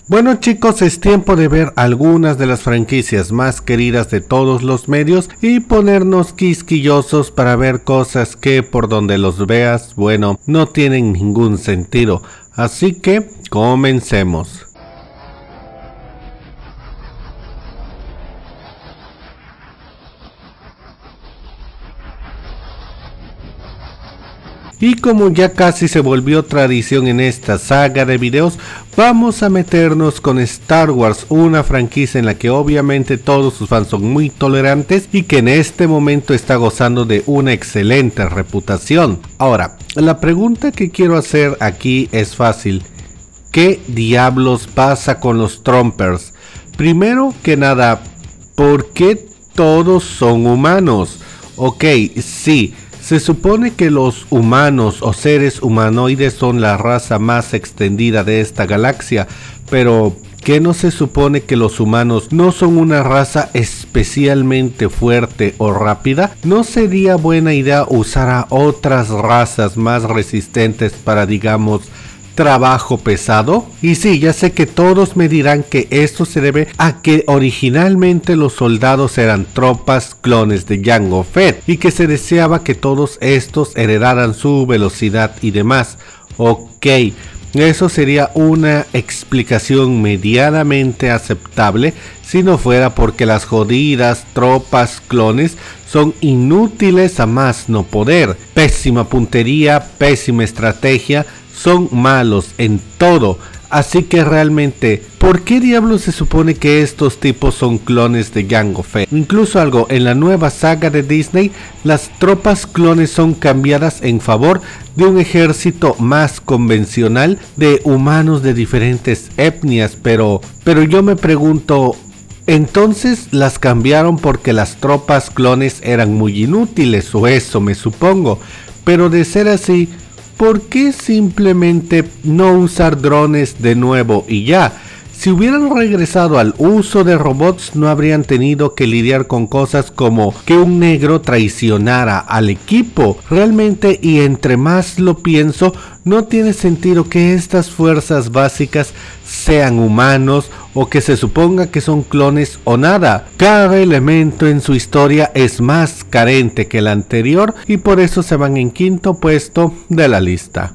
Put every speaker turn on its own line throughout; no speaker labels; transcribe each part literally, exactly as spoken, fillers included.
Bueno chicos, es tiempo de ver algunas de las franquicias más queridas de todos los medios y ponernos quisquillosos para ver cosas que por donde los veas, bueno, no tienen ningún sentido. Así que comencemos. Y como ya casi se volvió tradición en esta saga de videos, vamos a meternos con Star Wars, una franquicia en la que obviamente todos sus fans son muy tolerantes y que en este momento está gozando de una excelente reputación. Ahora, la pregunta que quiero hacer aquí es fácil. ¿Qué diablos pasa con los Troopers? Primero que nada, ¿por qué todos son humanos? Ok, sí. Se supone que los humanos o seres humanoides son la raza más extendida de esta galaxia, pero ¿qué no se supone que los humanos no son una raza especialmente fuerte o rápida? ¿No sería buena idea usar a otras razas más resistentes para, digamos, trabajo pesado? Y sí, ya sé que todos me dirán que esto se debe a que originalmente los soldados eran tropas clones de Jango Fett y que se deseaba que todos estos heredaran su velocidad y demás. Ok, eso sería una explicación medianamente aceptable si no fuera porque las jodidas tropas clones son inútiles a más no poder. Pésima puntería, pésima estrategia. Son malos en todo, así que realmente, ¿por qué diablos se supone que estos tipos son clones de Jango Fett? Incluso algo, en la nueva saga de Disney, las tropas clones son cambiadas en favor de un ejército más convencional de humanos de diferentes etnias, pero, pero yo me pregunto, ¿entonces las cambiaron porque las tropas clones eran muy inútiles o eso me supongo? Pero de ser así, ¿por qué simplemente no usar drones de nuevo y ya? Si hubieran regresado al uso de robots, no habrían tenido que lidiar con cosas como que un negro traicionara al equipo. Realmente, y entre más lo pienso, no tiene sentido que estas fuerzas básicas sean humanos o que se suponga que son clones o nada. Cada elemento en su historia es más carente que el anterior y por eso se van en quinto puesto de la lista.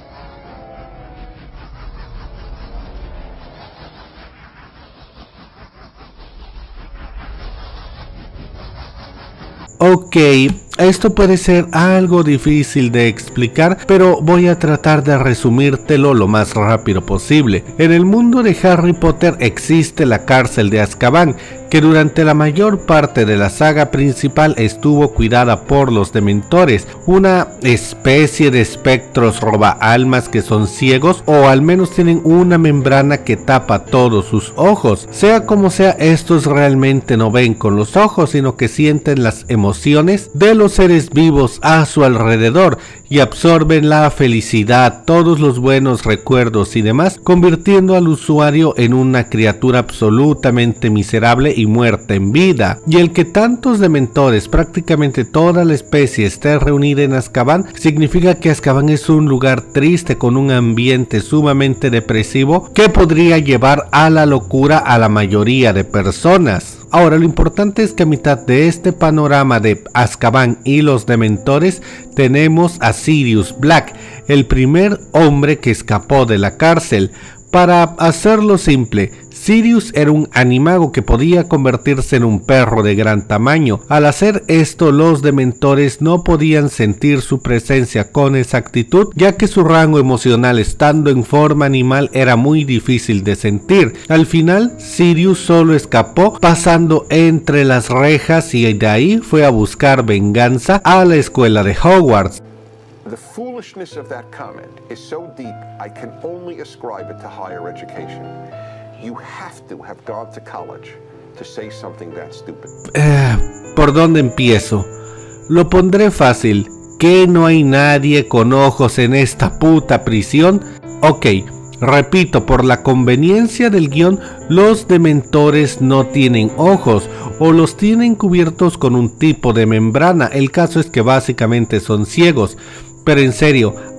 Ok, esto puede ser algo difícil de explicar, pero voy a tratar de resumírtelo lo más rápido posible. En el mundo de Harry Potter existe la cárcel de Azkaban, que durante la mayor parte de la saga principal estuvo cuidada por los Dementores, una especie de espectros robaalmas que son ciegos o al menos tienen una membrana que tapa todos sus ojos. Sea como sea, estos realmente no ven con los ojos, sino que sienten las emociones de los seres vivos a su alrededor y absorben la felicidad, todos los buenos recuerdos y demás, convirtiendo al usuario en una criatura absolutamente miserable y muerta en vida. Y el que tantos dementores, prácticamente toda la especie, esté reunida en Azkaban, significa que Azkaban es un lugar triste con un ambiente sumamente depresivo que podría llevar a la locura a la mayoría de personas. Ahora, lo importante es que a mitad de este panorama de Azkaban y los Dementores tenemos a Sirius Black, el primer hombre que escapó de la cárcel. Para hacerlo simple, Sirius era un animago que podía convertirse en un perro de gran tamaño. Al hacer esto, los Dementores no podían sentir su presencia con exactitud, ya que su rango emocional estando en forma animal era muy difícil de sentir. Al final, Sirius solo escapó pasando entre las rejas y de ahí fue a buscar venganza a la escuela de Hogwarts.
The foolishness of that comment is so deep, I can only ascribe it to higher education. You have to have gone to college to say something that stupid.
Eh, ¿por dónde empiezo? Lo pondré fácil. ¿Que no hay nadie con ojos en esta puta prisión? Ok, repito, por la conveniencia del guión, los Dementores no tienen ojos o los tienen cubiertos con un tipo de membrana. El caso es que básicamente son ciegos. Pero en serio,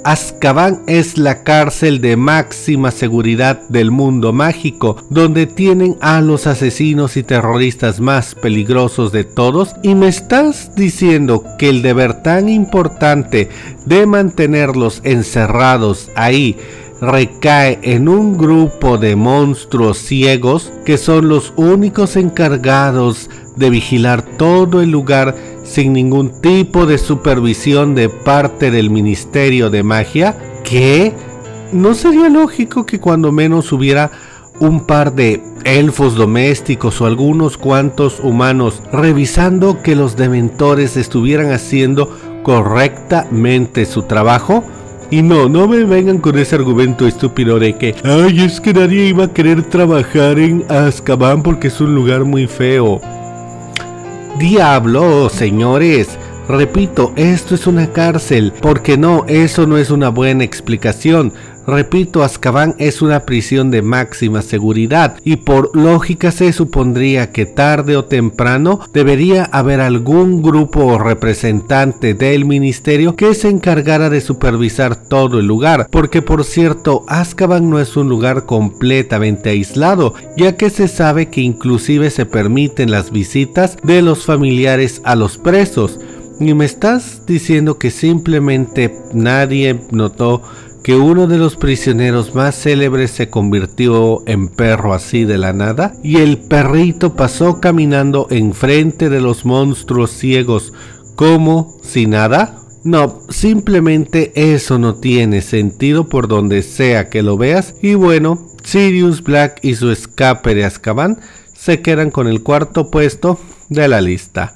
Azkaban es la cárcel de máxima seguridad del mundo mágico, donde tienen a los asesinos y terroristas más peligrosos de todos, y me estás diciendo que el deber tan importante de mantenerlos encerrados ahí recae en un grupo de monstruos ciegos que son los únicos encargados de vigilar todo el lugar sin ningún tipo de supervisión de parte del Ministerio de Magia. ¿Qué? ¿No sería lógico que cuando menos hubiera un par de elfos domésticos o algunos cuantos humanos revisando que los dementores estuvieran haciendo correctamente su trabajo? Y no, no me vengan con ese argumento estúpido de que ay, es que nadie iba a querer trabajar en Azkaban porque es un lugar muy feo. Diablo, señores, repito, esto es una cárcel, porque no, eso no es una buena explicación. Repito, Azkaban es una prisión de máxima seguridad y por lógica se supondría que tarde o temprano debería haber algún grupo o representante del ministerio que se encargara de supervisar todo el lugar, porque por cierto, Azkaban no es un lugar completamente aislado, ya que se sabe que inclusive se permiten las visitas de los familiares a los presos. Y me estás diciendo que simplemente nadie notó que uno de los prisioneros más célebres se convirtió en perro así de la nada, y el perrito pasó caminando enfrente de los monstruos ciegos como si nada. No, simplemente eso no tiene sentido por donde sea que lo veas. Y bueno, Sirius Black y su escape de Azkaban se quedan con el cuarto puesto de la lista.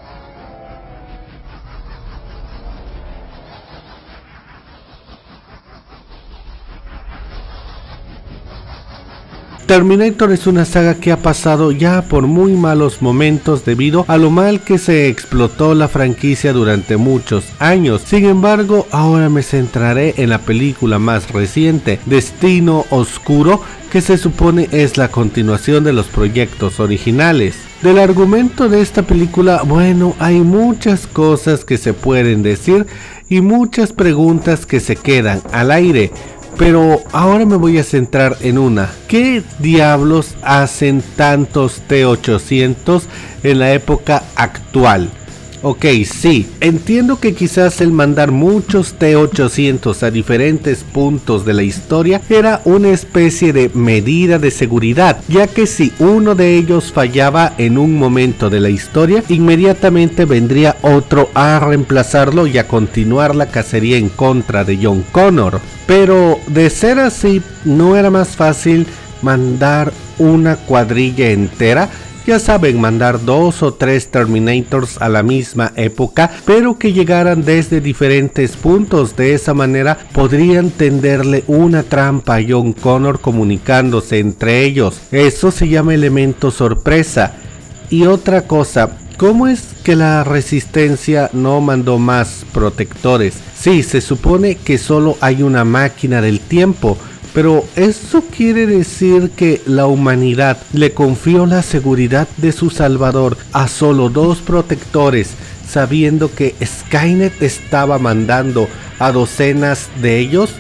Terminator es una saga que ha pasado ya por muy malos momentos debido a lo mal que se explotó la franquicia durante muchos años. Sin embargo, ahora me centraré en la película más reciente, Destino Oscuro, que se supone es la continuación de los proyectos originales. Del argumento de esta película, bueno, hay muchas cosas que se pueden decir y muchas preguntas que se quedan al aire. Pero ahora me voy a centrar en una. ¿Qué diablos hacen tantos T ochocientos en la época actual? Ok, sí, entiendo que quizás el mandar muchos T ochocientos a diferentes puntos de la historia era una especie de medida de seguridad, ya que si uno de ellos fallaba en un momento de la historia, inmediatamente vendría otro a reemplazarlo y a continuar la cacería en contra de John Connor. Pero de ser así, ¿no era más fácil mandar una cuadrilla entera? Ya saben, mandar dos o tres Terminators a la misma época, pero que llegaran desde diferentes puntos. De esa manera podrían tenderle una trampa a John Connor comunicándose entre ellos. Eso se llama elemento sorpresa. Y otra cosa, ¿cómo es que la Resistencia no mandó más protectores? Sí, se supone que solo hay una máquina del tiempo, pero ¿eso quiere decir que la humanidad le confió la seguridad de su salvador a solo dos protectores, sabiendo que Skynet estaba mandando a docenas de ellos?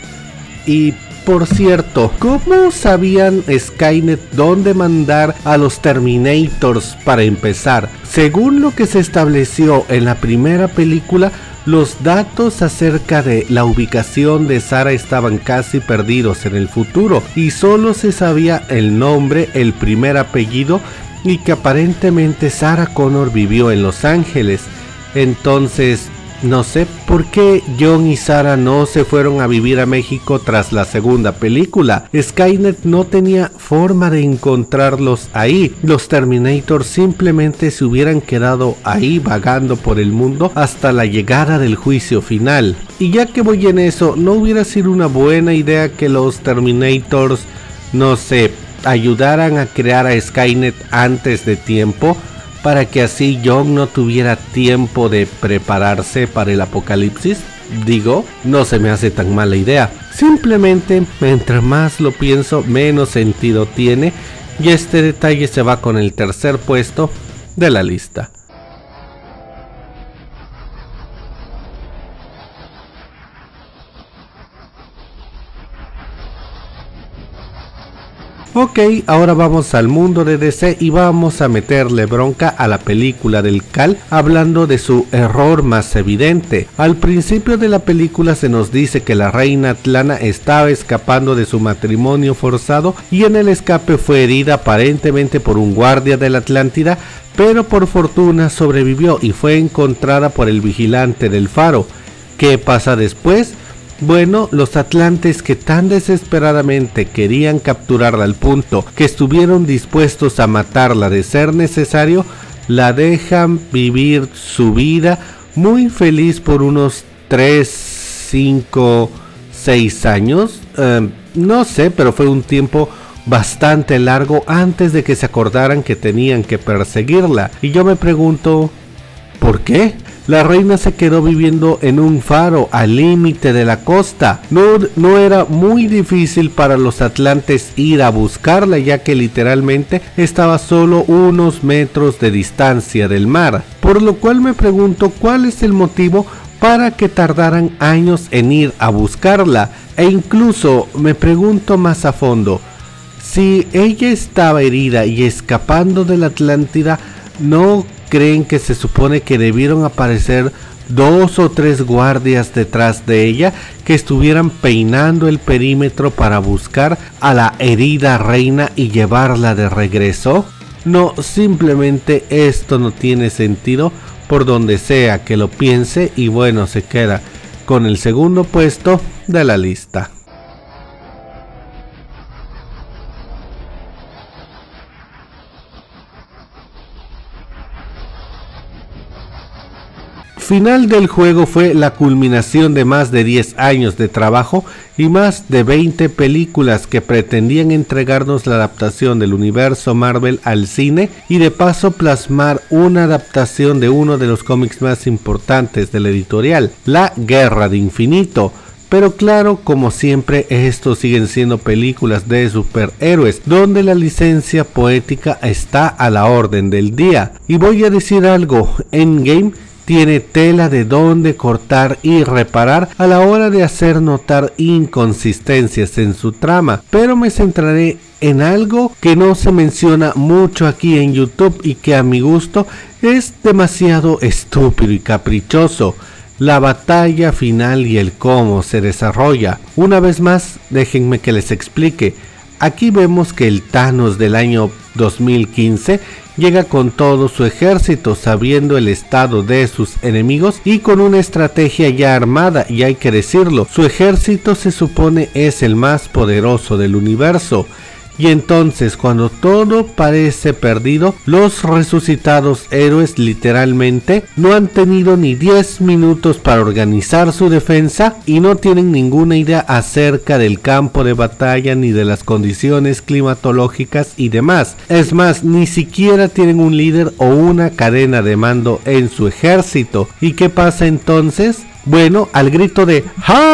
Y por cierto, ¿cómo sabían Skynet dónde mandar a los Terminators para empezar? Según lo que se estableció en la primera película, los datos acerca de la ubicación de Sarah estaban casi perdidos en el futuro y solo se sabía el nombre, el primer apellido y que aparentemente Sarah Connor vivió en Los Ángeles. Entonces, no sé por qué John y Sarah no se fueron a vivir a México tras la segunda película. Skynet no tenía forma de encontrarlos ahí. Los Terminators simplemente se hubieran quedado ahí vagando por el mundo hasta la llegada del juicio final. Y ya que voy en eso, ¿no hubiera sido una buena idea que los Terminators, no sé, ayudaran a crear a Skynet antes de tiempo? Para que así John no tuviera tiempo de prepararse para el apocalipsis. Digo, no se me hace tan mala idea. Simplemente, mientras más lo pienso, menos sentido tiene. Y este detalle se va con el tercer puesto de la lista. Ok, ahora vamos al mundo de D C y vamos a meterle bronca a la película del Cal, hablando de su error más evidente. Al principio de la película se nos dice que la reina Atlana estaba escapando de su matrimonio forzado y en el escape fue herida aparentemente por un guardia de la Atlántida, pero por fortuna sobrevivió y fue encontrada por el vigilante del faro. ¿Qué pasa después? Bueno, los atlantes que tan desesperadamente querían capturarla al punto que estuvieron dispuestos a matarla de ser necesario, la dejan vivir su vida muy feliz por unos tres, cinco, seis años. Eh, no sé, pero fue un tiempo bastante largo antes de que se acordaran que tenían que perseguirla. Y yo me pregunto, ¿por qué? La reina se quedó viviendo en un faro al límite de la costa. No, no era muy difícil para los atlantes ir a buscarla, ya que literalmente estaba solo unos metros de distancia del mar. Por lo cual me pregunto cuál es el motivo para que tardaran años en ir a buscarla. E incluso me pregunto más a fondo, si ella estaba herida y escapando de la Atlántida, ¿no creen que se supone que debieron aparecer dos o tres guardias detrás de ella que estuvieran peinando el perímetro para buscar a la herida reina y llevarla de regreso? No, simplemente esto no tiene sentido por donde sea que lo piense, y bueno, se queda con el segundo puesto de la lista. Final del juego fue la culminación de más de diez años de trabajo y más de veinte películas que pretendían entregarnos la adaptación del universo Marvel al cine y de paso plasmar una adaptación de uno de los cómics más importantes de la editorial, La Guerra de Infinito. Pero claro, como siempre, estos siguen siendo películas de superhéroes, donde la licencia poética está a la orden del día. Y voy a decir algo, Endgame tiene tela de dónde cortar y reparar a la hora de hacer notar inconsistencias en su trama, pero me centraré en algo que no se menciona mucho aquí en YouTube y que a mi gusto es demasiado estúpido y caprichoso: la batalla final y el cómo se desarrolla. Una vez más, déjenme que les explique. Aquí vemos que el Thanos del año dos mil quince llega con todo su ejército, sabiendo el estado de sus enemigos y con una estrategia ya armada, y hay que decirlo, su ejército se supone es el más poderoso del universo. Y entonces, cuando todo parece perdido, los resucitados héroes literalmente no han tenido ni diez minutos para organizar su defensa y no tienen ninguna idea acerca del campo de batalla ni de las condiciones climatológicas y demás. Es más, ni siquiera tienen un líder o una cadena de mando en su ejército. ¿Y qué pasa entonces? Bueno, al grito de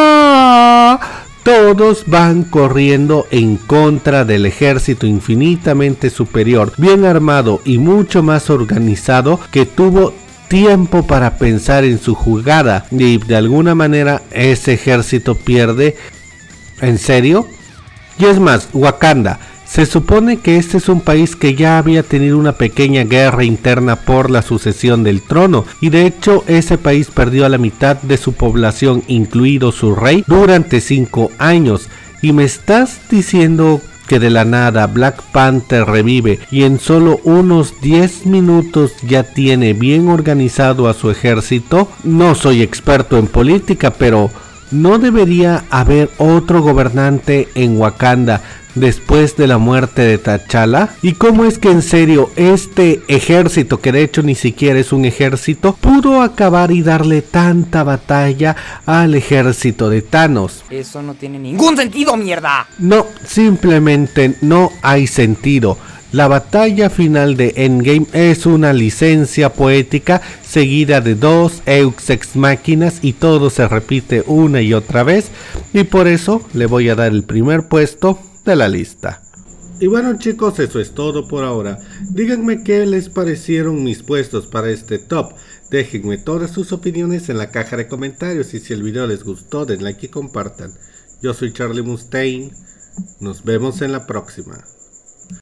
¡ja!, todos van corriendo en contra del ejército infinitamente superior, bien armado y mucho más organizado, que tuvo tiempo para pensar en su jugada, y de alguna manera ese ejército pierde. ¿En serio? Y es más, Wakanda, se supone que este es un país que ya había tenido una pequeña guerra interna por la sucesión del trono, y de hecho ese país perdió a la mitad de su población, incluido su rey, durante cinco años. Y me estás diciendo que de la nada Black Panther revive y en solo unos diez minutos ya tiene bien organizado a su ejército. No soy experto en política, pero ¿no debería haber otro gobernante en Wakanda después de la muerte de T'Challa? ¿Y cómo es que en serio este ejército, que de hecho ni siquiera es un ejército, pudo acabar y darle tanta batalla al ejército de Thanos?
Eso no tiene ningún sentido, mierda.
No, simplemente no hay sentido. La batalla final de Endgame es una licencia poética seguida de dos Eux Ex Máquinas, y todo se repite una y otra vez, y por eso le voy a dar el primer puesto de la lista. Y bueno, chicos, eso es todo por ahora. Díganme qué les parecieron mis puestos para este top. Déjenme todas sus opiniones en la caja de comentarios, y si el video les gustó, den like y compartan. Yo soy Charlie Mustaine. Nos vemos en la próxima.